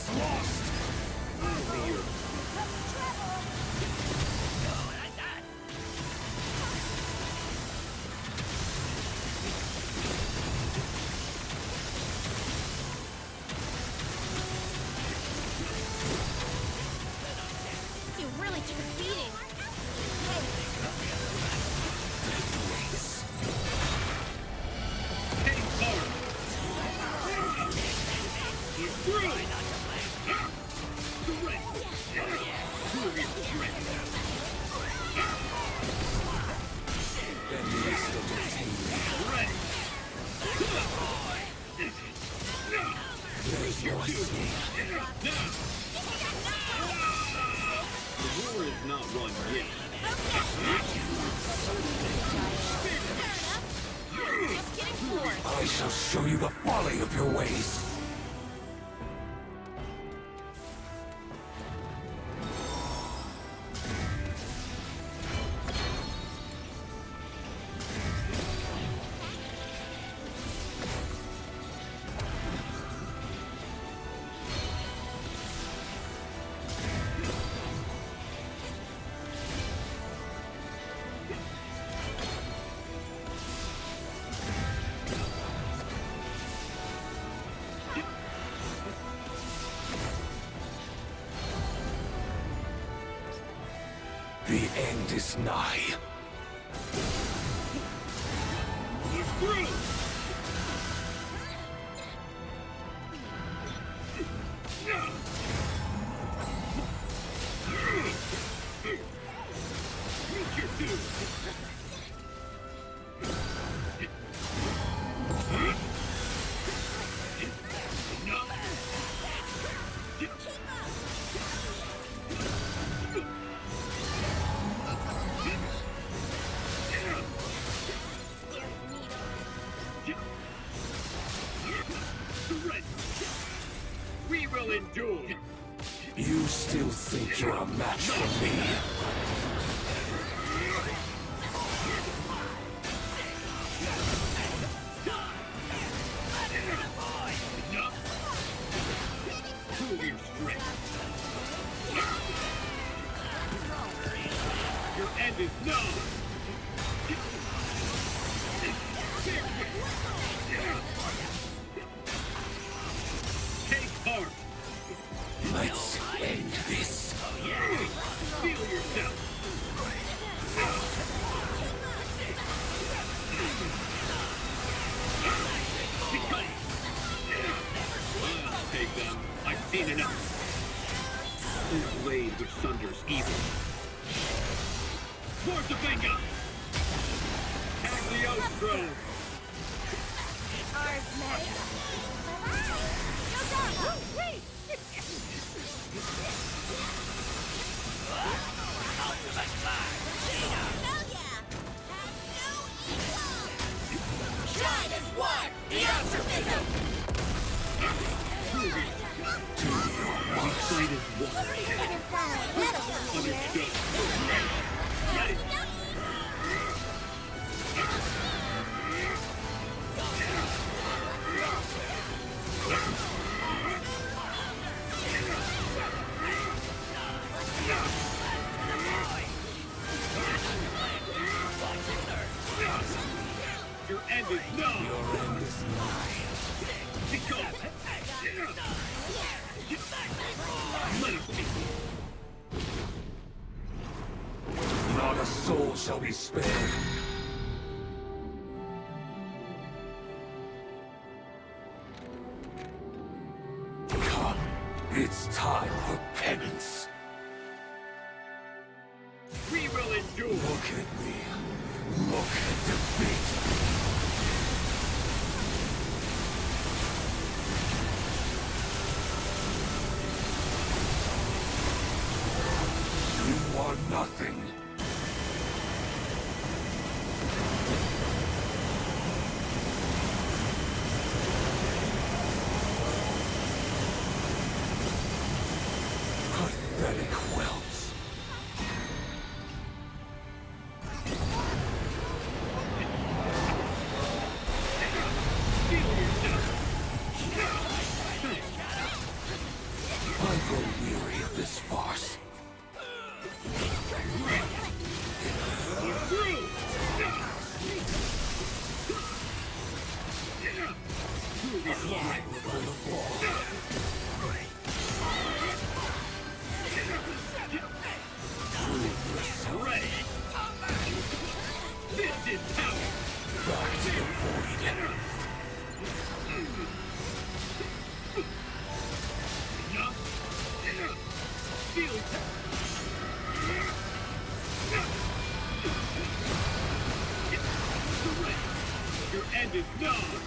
lost! Fear. You really took a beating. Take cover. He's through. Surrender. Prove your strength. Ready. There's your escape. The war is not won yet. Just getting forward. I shall show you the folly of your ways. The end is nigh. He's through. Meet your doom. We will endure. You still think you're a match for me? Prove your strength. Your end is known. Take heart. Let's end this. Feel yourself. I'll take them. I've seen enough. This blade which sunders evil. Force of Venga! Cagliostro! Ours, Meg. Go down! Wait! Hell yeah! Has no equal! Shine as one! The Astrophism! Each side is one. Understood. Ready? Your end is known. Your end is nigh. Go. Let us be. Not a soul shall be spared. Come, it's time for penance. We will endure. Look at me. Look at defeat. You are nothing. Pathetic whelps. Feel yourself. grow weary of this farce. Ready. This is power. Back to the void. Enough. Feel your end is known.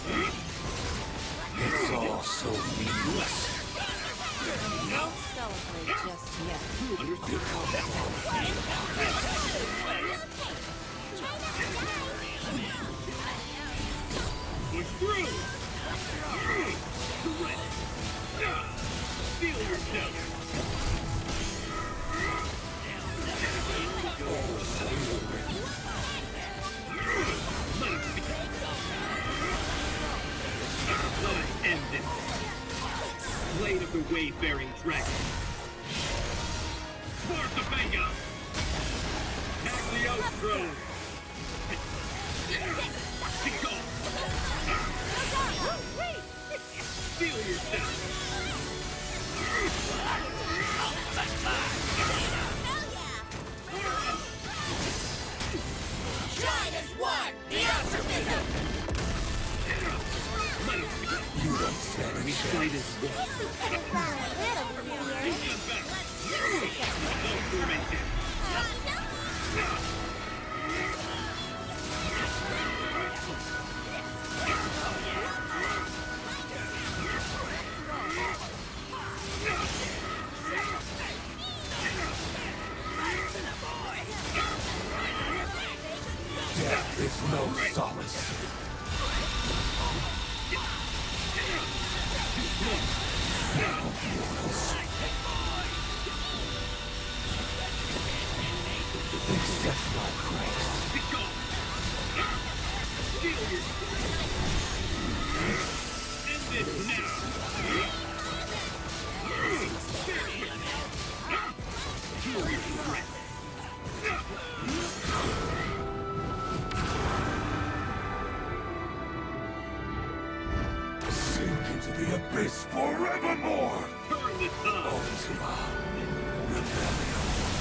It's all so meaningless. Don't celebrate just yet. Understood. Push through. Correct. Feel yourself. Let us end this. Blade of the wayfaring dragon. Sparta Vega! Cagliostro! Kick off! Feel yourself! Shine as one! The Astrophism! Let us begin! You don't stand a chance. Fight is one. Let's Get back! No formation! Death is no solace. Accept my grace. Kick off! Feel your... End this now! Feel your strength! Sink into the abyss forevermore. Turn the tide! Ultima Rebellion.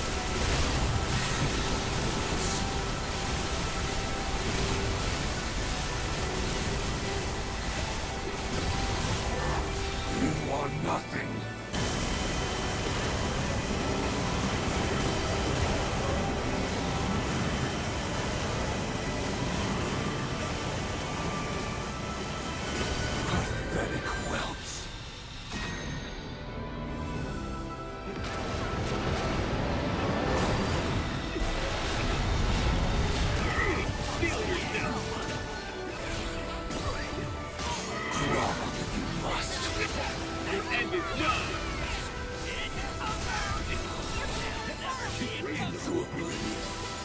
You are nothing. Pathetic whelps. Feel yourself! Grovel if you must. Your end is done! Into oblivion.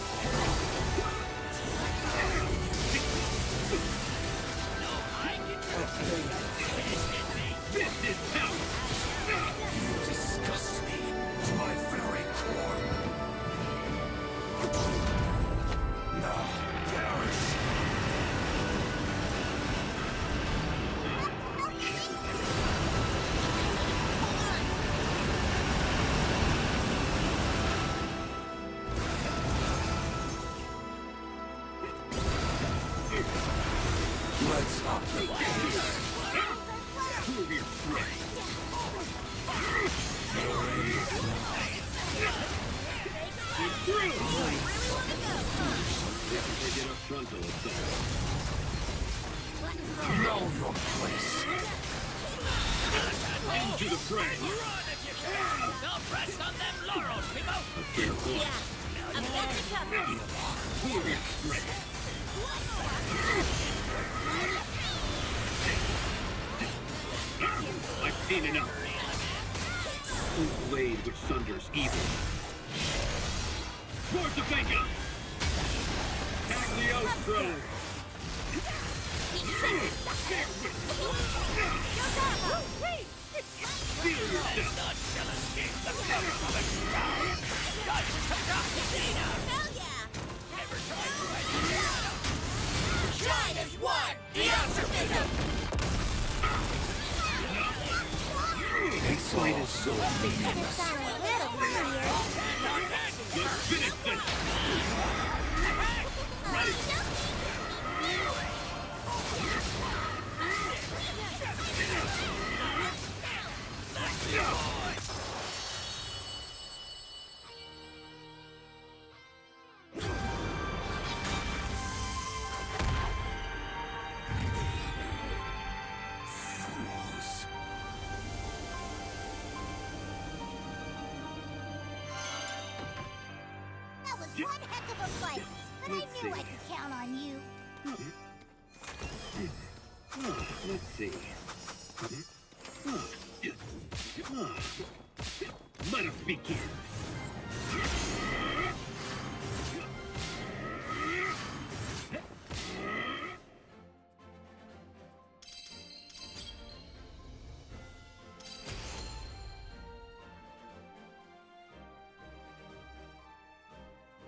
This is power! You disgust me to my very core. Now, perish. Let's up the pace. Prove your strength! You're through! They get a frontal assault. Know your place. Into the fray! Don't rest on them laurels, people! A fair one. I've got you covered. Prove your strength! I've seen enough. A blade which sunders evil. Sparta Vega! Cagliostro! Feel yourself! Hell yeah! Shine as one! The Astrophism! This fight is so meaningless. Sound a little funnier. Let's finish this! Fools. That was one heck of a fight, but I Let's knew see. I could count on you. Let's see. Let us begin.